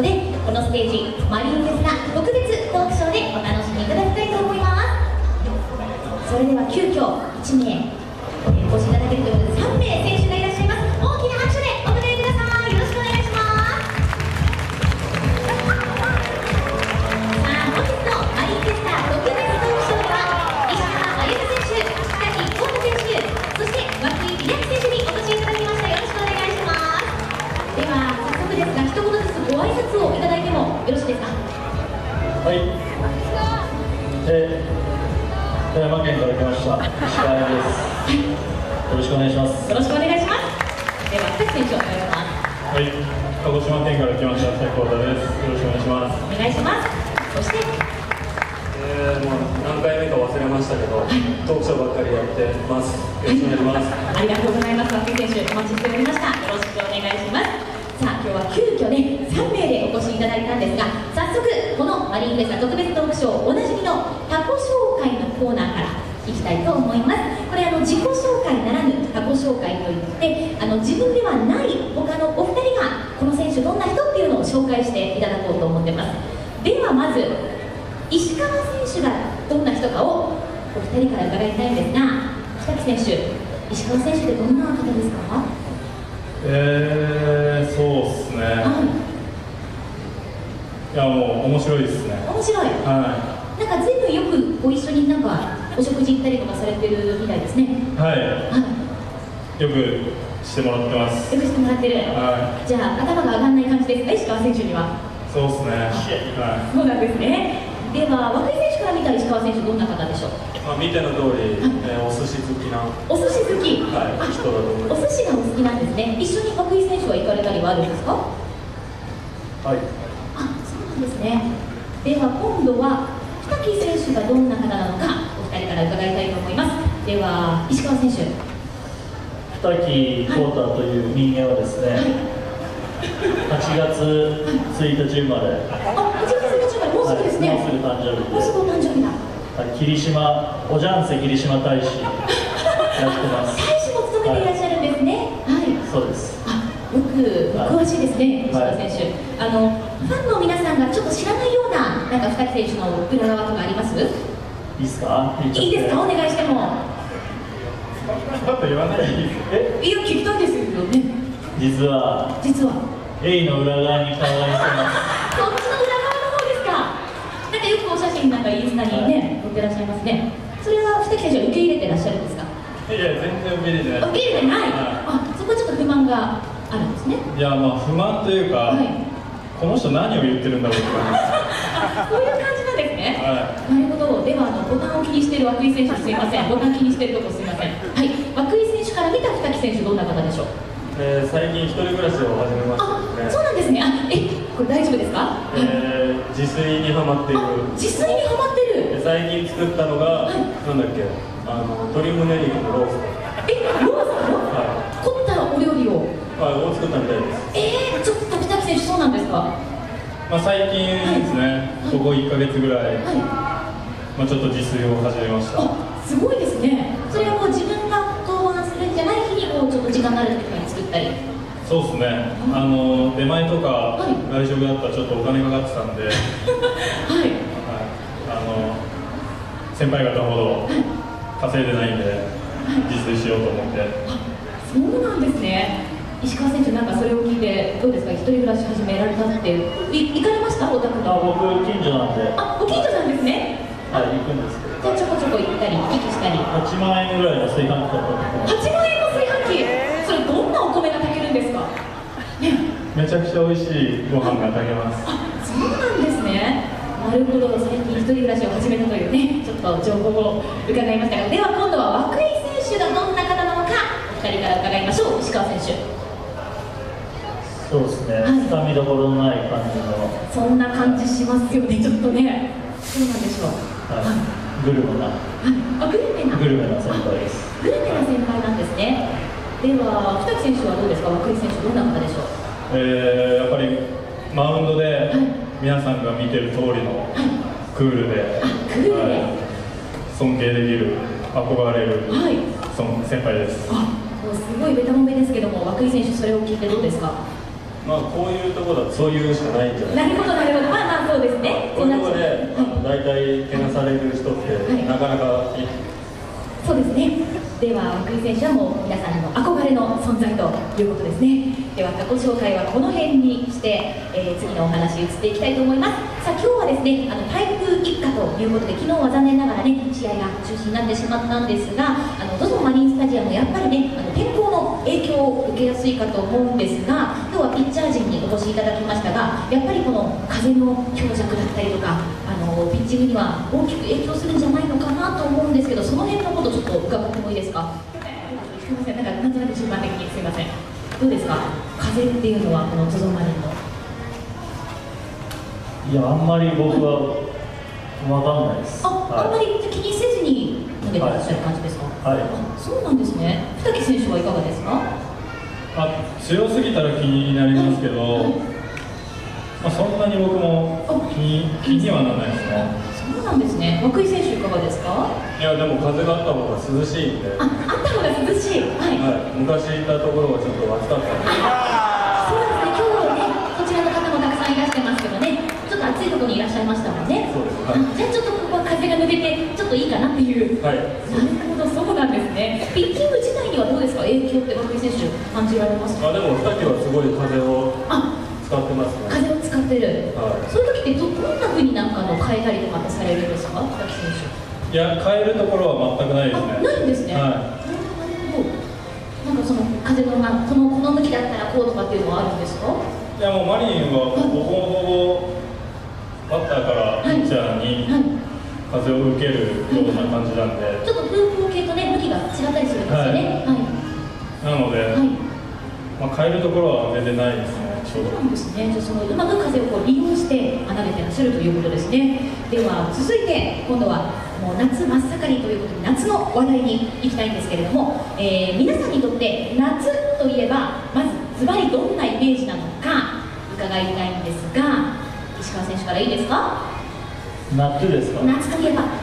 ことで、このステージマリンフェスタ特別トークショーでお楽しみいただきたいと思います。それでは急遽1名お越しいただけるということで、3名選手がいらっしゃいます。大きな拍手でお迎えください。よろしくお願いします。さあ、本日のマリンフェスタ特別トークショーでは石川真由美選手、北木幸太選手、そして涌井秀明選手にお越しいただきました。よろしくお願いします。では早速ですが、一言ずつご挨拶をいただいてもよろしいですか。 はい、富山県から来ました石川です。よろしくお願いします。 よろしくお願いします。では北木選手お願いします。 はい、鹿児島県から来ました斉藤太です。よろしくお願いします。 お願いします。そしてもう何回目か忘れましたけど、トークショーばっかりやってます。よろしくお願いします。 ありがとうございます。涌井選手お待ちしておりました。よろしくお願いします。さあ、今日は急遽ね3名でお越しいただいたんですが、早速このマリンフェスタ特別トークショーおなじみのタコ紹介のコーナーからいきたいと思います。これ自己紹介ならぬタコ紹介といって、自分ではない他のお二人がこの選手どんな人っていうのを紹介していただこうと思ってます。ではまず石川選手がどんな人かをお二人から伺いたいんですが、北木選手、石川選手ってどんな方ですか？ そうっすね、いやもう面白いですね。 面白い、なんか随分よくご一緒になんかお食事行ったりとかされてるみたいですね。 はい、よくしてもらってます。 よくしてもらってる、じゃあ頭が上がらない感じですか、石川選手には。 そうですね、 そうなんですね。では涌井選手から見た石川選手どんな方でしょう？ 見ての通り、お寿司好きなお寿司好き、 人だと思います。 お寿司がお好きなんですね。一緒に涌井選手は行かれたりはあるんですか？ はい。 そうなんですね。では今度は北木選手がどんな方なのかお二人から伺いたいと思います。では石川選手。 北木幸太という人間はですね、8月1日生まれ。 8月1日生まれ、もうすぐですね。 もうすぐ誕生日で。 もうすぐお誕生日だ。 霧島、おじゃんせ霧島大使やってます。 大使も務めていらっしゃるんですね。 そうです。 よくお詳しいですね、石川選手。ファンの皆さんがちょっと知らないような、なんか北木選手の裏側とかあります？いいですか？ いいですか？お願いしても。 ちょっと言わないでいいですか？ いや、聞きたいですよね。 実はエイの裏側に顔が似てます。 そっちの裏側の方ですか？なんかよくお写真なんかインスタにね、載ってらっしゃいますね。それは北木選手は受け入れてらっしゃるんですか？ いや、全然受け入れてない。 受け入れてない。そこはちょっと不満があるんですね。 いや、まあ不満というか、この人何を言ってるんだろうって感じです。 そういう感じなんですね。なるほど。ではボタンを気にしている涌井選手、すいません。ボタン気にしているとこすいません。はい。涌井選手から見た北木選手どんな方でしょう？ 最近一人暮らしを始めましたね。 そうなんですね。これ大丈夫ですか？ 自炊にハマっている。 自炊にハマってる。 最近作ったのが、なんだっけ、鶏胸肉のロースト。 ロースト？凝ったお料理を作ったみたいです。 ちょっと北木選手、そうなんですか？ 最近ですね、ここ1ヶ月ぐらい、ちょっと自炊を始めました。 すごいですね。それはもう自分が考案するんじゃない日にちょっと時間がある時に作ったり。 そうですね、出前とか外食だったらちょっとお金かかってたんで、先輩方ほど稼いでないんで、自炊しようと思って。 そうなんですね。石川選手、なんかそれを聞いてどうですか？一人暮らし始められたって行かれました？お宅に。 僕近所なんで。 ご近所なんですね。 行くんですけど。 じゃあちょこちょこ行ったり行き来したり。 8万円ぐらいの炊飯器だったんですけど。 8万円の炊飯器。それどんなお米が炊けるんですか？ めちゃくちゃ美味しいご飯が炊けます。 そうなんですね。なるほど。最近一人暮らしを始めたというね、ちょっと情報を伺いましたが、では今度は涌井選手がどんな方なのかお二人から伺いましょう。石川選手。 そうですね、つかみどころのない感じの。 そんな感じしますよね、ちょっとね。そうなんでしょう。 グルメな。グルメな先輩です。 グルメな先輩なんですね。では北木選手はどうですか？涌井選手どんな方でしょう？ やっぱりマウンドで皆さんが見てる通りのクールで、尊敬できる、憧れる先輩です。 すごいベタ褒めですけども、涌井選手それを聞いてどうですか？ まあこういうところだとそういうしかないんじゃないですか。 なるほどなるほど、まあまあそうですね。 こういうところで大体けなされる人ってなかなかいい。 そうですね。では涌井選手はもう皆さんの憧れの存在ということですね。では過去紹介はこの辺にして、次のお話移っていきたいと思います。さあ今日はですね、台風一過ということで昨日は残念ながらね試合が中止になってしまったんですが、ZOZO マリンスタジアムやっぱりね天候の影響を受けやすいかと思うんですが、今日はピッチャー陣にお越しいただきましたが、やっぱりこの風の強弱だったりとかピッチングには大きく影響するんじゃないのかなと思うんですけど、その辺のことちょっと伺ってもいいですか。すみません、なんとなく順番的にすみません。どうですか、風っていうのはこの ZOZO マリンの。 いや、あんまり僕は分かんないです。 あんまり気にせずに投げてらっしゃる感じですか。 はい。 そうなんですね。二木選手はいかがですか。 強すぎたら気になりますけど、そんなに僕も気にはならないですね。 そうなんですね。涌井選手いかがですか。 いやでも風があった方が涼しいんで。 あった方が涼しい。はい。 昔いたところはちょっと暑かったんで。 そうですね。今日ねこちらの方もたくさんいらしてますけどね、ちょっと暑いところにいらっしゃいましたもんね。 そうです。 じゃあちょっとここは風が抜けてちょっといいかなっていう。 はい。 なるほど、そうなんですね。ピッチング自体にはどうですか、影響って涌井選手感じられますか。 でも二木はすごい風を使ってますね。 風を使ってる。そういう時ってどんな風になんか変えたりとかってされるんですか、二木選手。 いや、変えるところは全くないですね。 ないんですね。なるほど。なんかその風のこの向きだったらこうとかっていうのはあるんですか。 いやもうマリンはほぼバッターからピッチャーに風を受けるような感じなんで、 ちょっと風向系とね向きが違ったりするんですよね。 なので、変えるところは全然ないですね。 そうなんですね。じゃあそのうまく風を利用して投げてらっしゃるということですね。では続いて今度はもう夏真っ盛りということで夏の話題に行きたいんですけれども、皆さんにとって夏といえばまずズバリどんなイメージなのか伺いたいんですが、石川選手からいいですか。 夏ですか。 夏といえば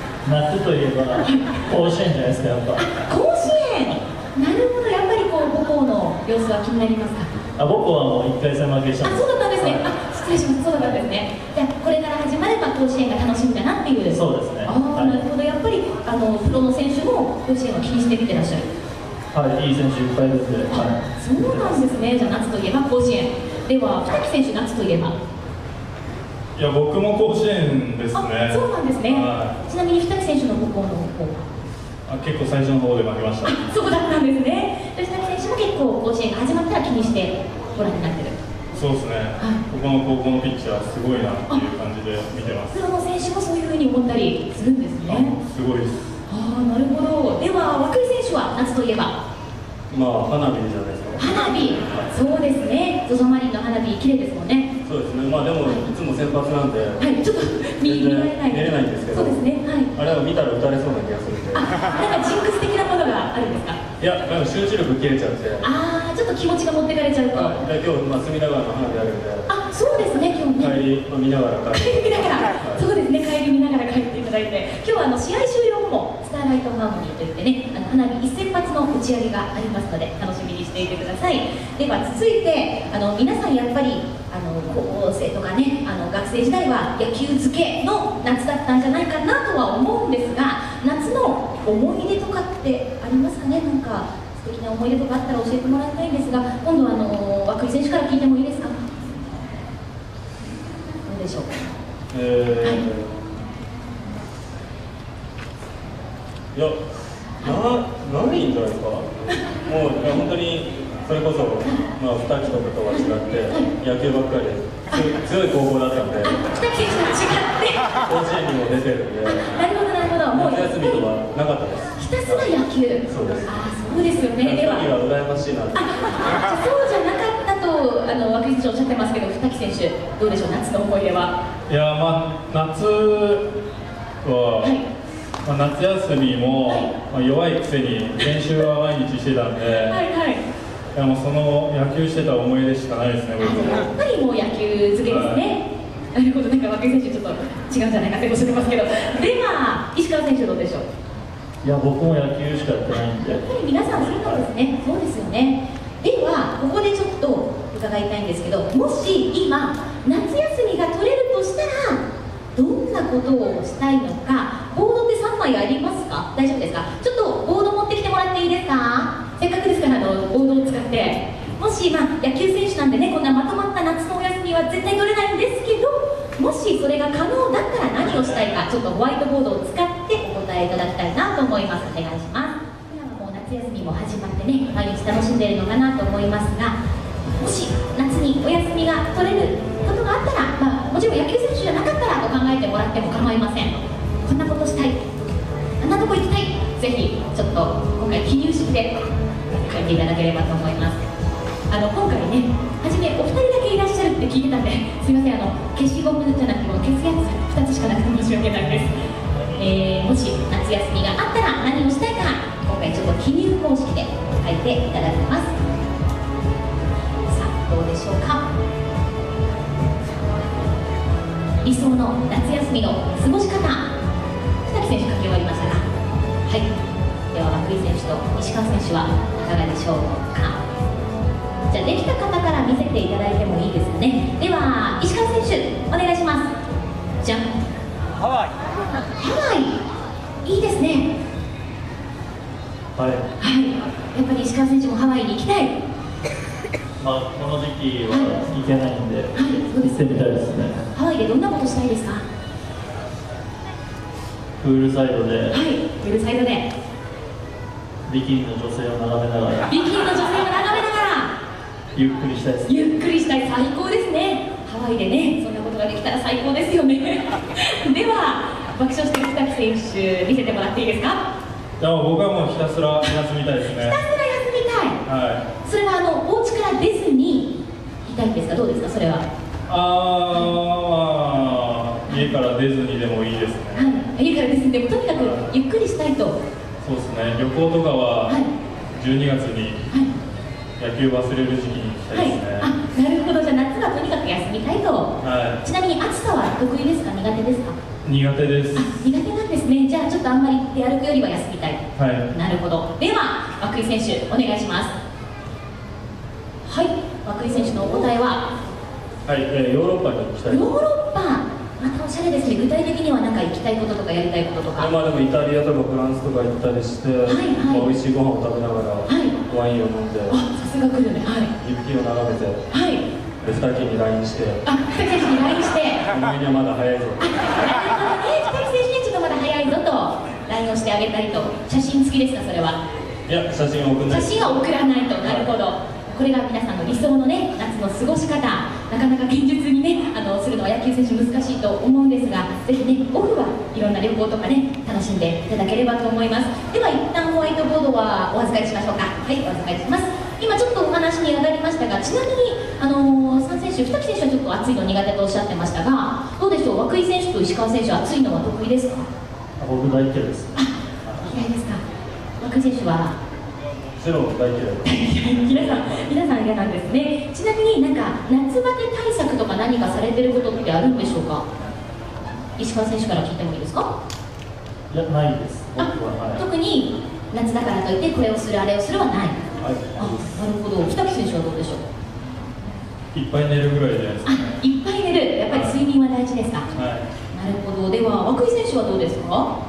甲子園じゃないですか。やっぱ甲子園。なるほど、やっぱりこう母校の様子は気になりますか。 僕はもう1回戦負けしたんです。 そうだったんですね。失礼します。そうだったんですね。じゃあこれから始まれば甲子園が楽しみだなっていう。 そうですね。 なるほど、やっぱりプロの選手も甲子園を気にして見てらっしゃる。 はい、いい選手いっぱい出て。 そうなんですね。じゃあ夏といえば甲子園。では二木選手、夏といえば。 いや僕も甲子園ですね。 そうなんですね。ちなみに二木選手の母校の方は結構最初の方で負けました。 そうだったんですね。二木選手も結構甲子園が始まったら気にしてご覧になってる。 そうですね。ここの高校のピッチャーすごいなっていう感じで見てます。 プロの選手もそういうふうに思ったりするんですね。 すごいです。 なるほど。では涌井選手は夏といえば。 花火じゃないですか。 花火。そうですね。ZOZOマリンの花火綺麗ですもんね。 そうですね。でもいつも先発なんで。 ちょっと見られない。 見れないんですけど。 そうですね。 あれは見たら打たれそうな気がするんで。 なんかジンクス的なものがあるんですか。 いや、なんか集中力切れちゃって。 ちょっと気持ちが持ってかれちゃうと。 今日隅田川の花火あるんで。 そうですね。今日ね。 帰り見ながら帰り。 そうですね。帰り見ながら帰っていただいて、今日は試合終了後もスターライトハーモニーといってね、花火一斉発の打ち上げがありますので楽しみにしていてください。では続いて皆さんやっぱり高校生とかね学生時代は野球漬けの夏だったんじゃないかなとは思うんですが、夏の思い出とかってありますかね。なんか素敵な思い出とかあったら教えてもらいたいんですが、今度は涌井選手から聞いてもいいですか。どうでしょうか。 いや、ないんじゃないですか。もう本当にそれこそ二木とかとは違って野球ばっかりで強い高校だったんで。 二木選手と違って甲子園にも出てるんで。 なるほどなるほど。もう夏休みとはなかったです。 ひたすら野球。 そうです。 そうですよね。では二木は羨ましいなと。 そうじゃなかったと涌井選手おっしゃってますけど、二木選手どうでしょう、夏の思い出は。 いや夏は、夏休みも、弱いくせに練習は毎日してたんで、いやもうその野球してた思い出しかないですね。僕もやっぱりもう野球漬けですね。なるほど。なんか涌井選手ちょっと違うんじゃないかっておっしゃってますけど、では石川選手どうでしょう。 いや僕も野球しかやってないんで。 やっぱり皆さんそうなんですね。そうですよね。ではここでちょっと伺いたいんですけど、もし今夏休みが取れるとしたらどんなことをしたいのか。ボードって3枚ありますか？大丈夫ですか？ちょっとボード持ってきてもらっていいですか？せっかくですからボードを使って、もし野球選手なんでね、こんなまとまった夏のお休みは絶対取れないんですけど、もしそれが可能だったら何をしたいか、ちょっとホワイトボードを使ってお答えいただきたいなと思います。お願いします。今はもう夏休みも始まってね、毎日楽しんでいるのかなと思いますが、もし夏にお休みが取れることがあったら、もちろん野球選手じゃなかったらと考えてもらっても構いません。こんなことしたい、あんなとこ行きたい、ぜひちょっと今回記入式で書いていただければと思います。今回ね、初めお二人だけいらっしゃるって聞いてたんで、すいません、消しゴムじゃなくて消すやつ2つしかなくて申し訳ないです。もし夏休みがあったら何をしたいか、今回ちょっと記入方式で書いていただきます。さあ、どうでしょうか。理想の夏休みの過ごし方、二木選手書き終わりましたか？はい、では涌井選手と石川選手はいかがでしょうか。じゃあできた方から見せていただいてもいいですかね。では石川選手お願いします。じゃん。 ハワイ。 ハワイ、いいですね。 はい。 はい、やっぱり石川選手もハワイに行きたい。 この時期は行けないんで、 そうです行ってみたいですね。 ハワイでどんなことしたいですか？ プールサイドで、 はい、プールサイドでビキニの女性を眺めながら、 ビキニの女性を眺めながらゆっくりしたいです。 ゆっくりしたい、最高ですね。ハワイでね、そんなことができたら最高ですよね。では爆笑してる二木選手見せてもらっていいですか？ いや、僕はもうひたすら休みたいですね。 ひたすら休みたい。 はい。 それはお家から出ずにいたいんですか？どうですか、それは。 家から出ずにでもいいですね。 はい、家から出ずにでもとにかくゆっくりしたいと。 そうですね。旅行とかは12月に野球忘れる時期に行きたいですね。 なるほど。じゃあ夏はとにかく休みたいと。 はい。 ちなみに暑さは得意ですか？苦手ですか？ 苦手です。 苦手なんですね。じゃあちょっとあんまり出歩くよりは休みたい。 はい。 なるほど。では涌井選手お願いします。はい、涌井選手のお答えは、 はい、ヨーロッパに行きたい。 ヨーロッパ、またおしゃれですね。具体的には何か行きたいこととかやりたいこととか。 でもイタリアとかフランスとか行ったりして、美味しいご飯を食べながら、ワインを飲んで、 さすが来るね。はい、 息吹を眺めて、 はい、 で二木に LINE して、 二木選手に LINE してお前にはまだ早いぞ。 なるほどね、二木選手にはちょっとまだ早いぞと LINE をしてあげたりと。写真付きですか、それは？ いや、写真は送らない。 写真は送らないと。なるほど。これが皆さんの理想のね、夏の過ごし方。なかなか現実にね、するのは野球選手難しいと思うんですが、ぜひね、オフはいろんな旅行とかね、楽しんでいただければと思います。では一旦ホワイトボードはお預かりしましょうか。はい、お預かりします。今ちょっとお話に上がりましたが、ちなみに3選手、二木選手はちょっと暑いの苦手とおっしゃってましたが、どうでしょう、涌井選手と石川選手、暑いのは得意ですか？ 僕大嫌いです。 嫌いですか？涌井選手はゼロ大嫌い。 皆さん嫌なんですね。ちなみに夏バテ対策とか何かされてることってあるんでしょうか？石川選手から聞いてもいいですか？ いや、ないです。僕は、 特に夏だからといってこれをするあれをするはない。 はい。 なるほど。二木選手はどうでしょう？ いっぱい寝るぐらいじゃないですかね。 いっぱい寝る。やっぱり睡眠は大事ですか？ はい。 なるほど。では涌井選手はどうですか？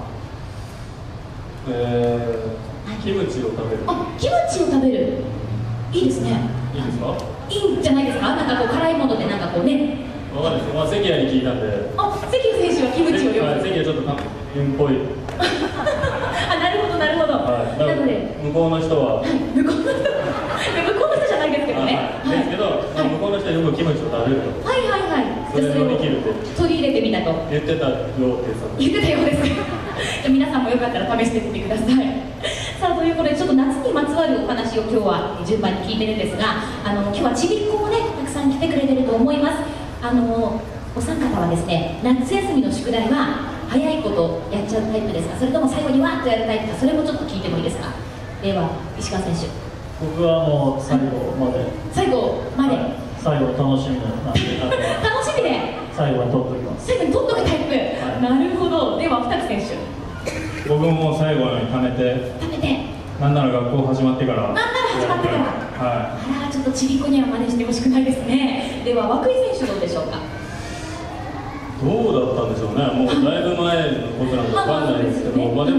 キムチを食べる。 キムチを食べる。いいですね。 いいですか？ いいんじゃないですか？辛いものでね。 わかんないです。関谷に聞いたんで。 関選手はキムチをよく。 関谷ちょっと運っぽい。 なるほどなるほど。なので向こうの人は。 向こうの人じゃないですけどね。 ですけど、向こうの人はよくキムチを食べると。 はいはいはい。 それをできるって取り入れてみたと言ってたよって言ってたようです。皆さんもよかったら試してみてください。さあ、ということでちょっと夏にまつわるお話を今日は順番に聞いてるんですが、今日はちびっ子もねたくさん来てくれてると思います。お三方はですね、夏休みの宿題は早いことやっちゃうタイプですか、それとも最後にわっとやるタイプか、それもちょっと聞いてもいいですか？では石川選手。 僕はもう最後まで。 最後まで。 最後楽しみなんで。 楽しみで。 最後は取っときます。 最後に取っとくタイプ。なるほど。では二木選手。 僕も最後に貯めて。なんなら学校始まってから。 はい。 ちょょっとちびっこには真似してほしくないですね。では涌井選手どうでしょうか。 どうだったんでしょうね、もうだいぶ前のことなんで分かんないですけど、でも、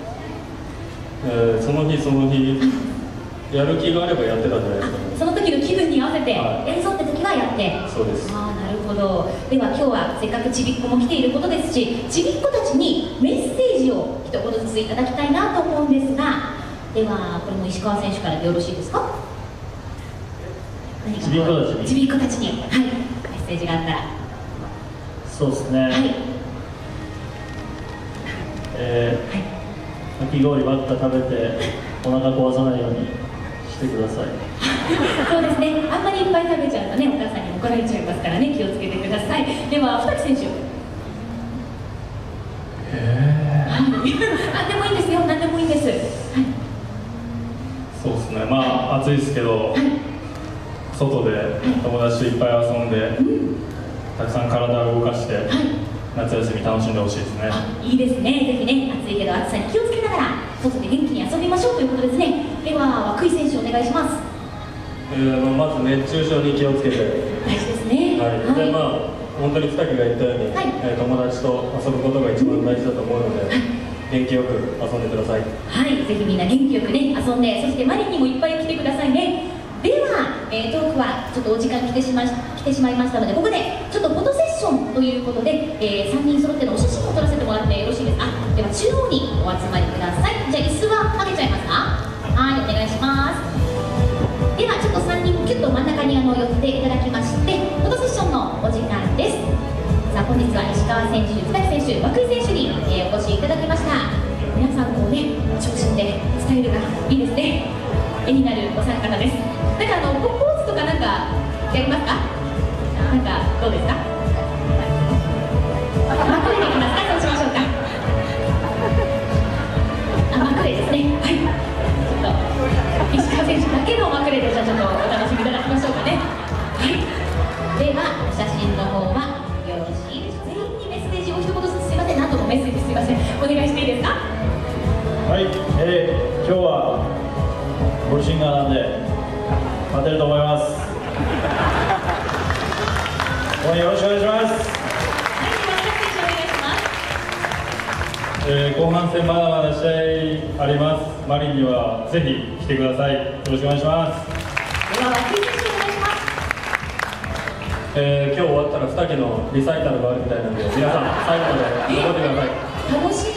その日その日やる気があればやってたんじゃないですかね。 その時の気分に合わせて、やるぞって時はやって。 そうです。 なるほど。では今日はせっかくちびっこも来ていることですし、ちびっ子たちにメッセージを一言ずついただきたいなと思うんですが、ではこれも石川選手からでよろしいですか。 ちびっ子たちに、 ちびっ子たちに、はい、メッセージがあったら。 そうですね、はい、かき氷ばっか食べてお腹壊さないようにしてください。 そうですね、あんまりいっぱい食べちゃうとね、お母さんに怒られちゃいますからね、気をつけてください。では二木選手、何でもいいんですよ、何でもいいです。はい、 そうですね、まあ暑いですけど、はい、外で友達といっぱい遊んで、たくさん体を動かして、はい、夏休み楽しんでほしいですね。 いいですね、ぜひね、暑いけど暑さに気をつけながら外で元気に遊びましょうということですね。では涌井選手お願いします。 まず熱中症に気をつけて、 大事ですね。 はい、で本当に二木が言ったように、はい、友達と遊ぶことが一番大事だと思うので、はい、元気よく遊んでください。はい、ぜひみんな元気よくね遊んで、そしてマリンにもいっぱい来てくださいね。では、トークはちょっとお時間来てしまいましたので、ここでちょっとフォトセッションということで、3人揃ってのお写真を撮らせてもらってよろしいですか。では中央にお集まりください。じゃあ椅子はかけちゃいますか。はい、お願いします。ではちょっと3人キュッと真ん中に寄っていただきまして、フォトセッションのお時間です。さあ本日は石川選手、二木選手、涌井選手に、お越しいただきました。皆さんこうね、長身でスタイルがいいですね。絵になるお三方です。なんかポーズとかなんかやりますか。なんかどうですか。まくれでいきますか。そうしましょうか。まくれですね。はい。ちょっと石川選手だけのまくれでじゃあちょっとお楽しみいただきましょうかね。はい。では写真の方はよろしいですか。全員にメッセージを一言ずつすいません。何度もメッセージすいません。お願いしていいですか。 はい。今日はボルシンガーなんで勝てると思います。応援よろしくお願いします。 後半戦まだまだ試合あります。マリンにはぜひ来てください。よろしくお願いします。 では涌井選手お願いします。 今日終わったら2木のリサイタルがあるみたいなので、皆さん最後まで残ってください。 楽し